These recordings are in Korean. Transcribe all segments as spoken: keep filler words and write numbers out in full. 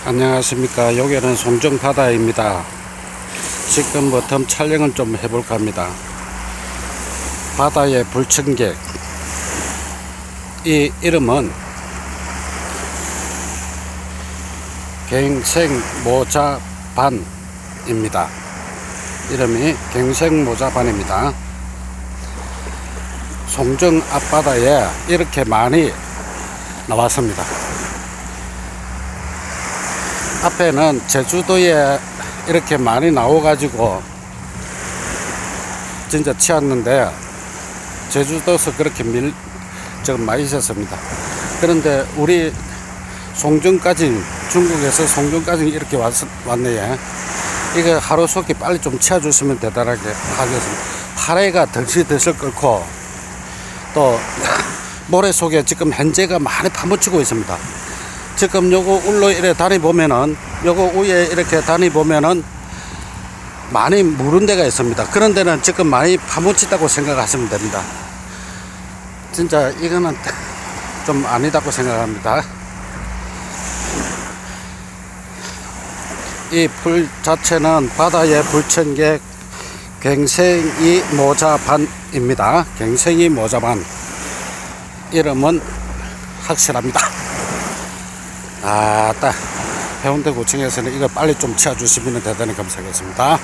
안녕하십니까. 여기는 송정바다입니다. 지금부터 촬영을 좀 해볼까 합니다. 바다의 불청객, 이 이름은 갱생모자반입니다. 이름이 갱생모자반입니다. 송정 앞바다에 이렇게 많이 나왔습니다. 앞에는 제주도에 이렇게 많이 나와가지고 진짜 치웠는데, 제주도에서 그렇게 밀, 좀 많이 있었습니다. 그런데 우리 송정까지, 중국에서 송정까지 이렇게 왔, 왔네요. 이거 하루속히 빨리 좀 치워주시면 대단하게 하겠습니다. 파래가 덜실덜실 끓고, 또 모래 속에 지금 현재가 많이 파묻히고 있습니다. 지금 요거 울로 이렇게 다니 보면은, 요거 위에 이렇게 다니 보면은 많이 무른 데가 있습니다. 그런 데는 지금 많이 파묻히다고 생각하시면 됩니다. 진짜 이거는 좀 아니다고 생각합니다. 이 풀 자체는 바다의 불청객 갱생이 모자반입니다. 갱생이 모자반. 이름은 확실합니다. 아따, 해운대 구청에서는 이거 빨리 좀 치워주시면 대단히 감사하겠습니다.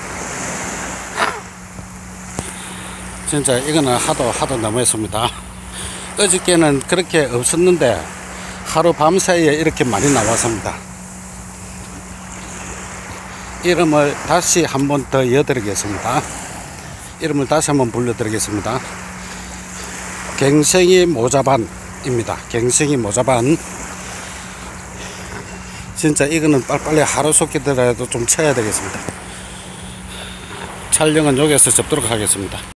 진짜 이거는 하도 하도 너무했습니다. 어저께는 그렇게 없었는데 하루 밤사이에 이렇게 많이 나왔습니다. 이름을 다시 한 번 더 이어드리겠습니다. 이름을 다시 한번 불러드리겠습니다. 갱생이 모자반입니다. 갱생이 모자반. 진짜 이거는 빨리빨리 하루속히더라도 좀 쳐야 되겠습니다. 촬영은 여기서 접도록 하겠습니다.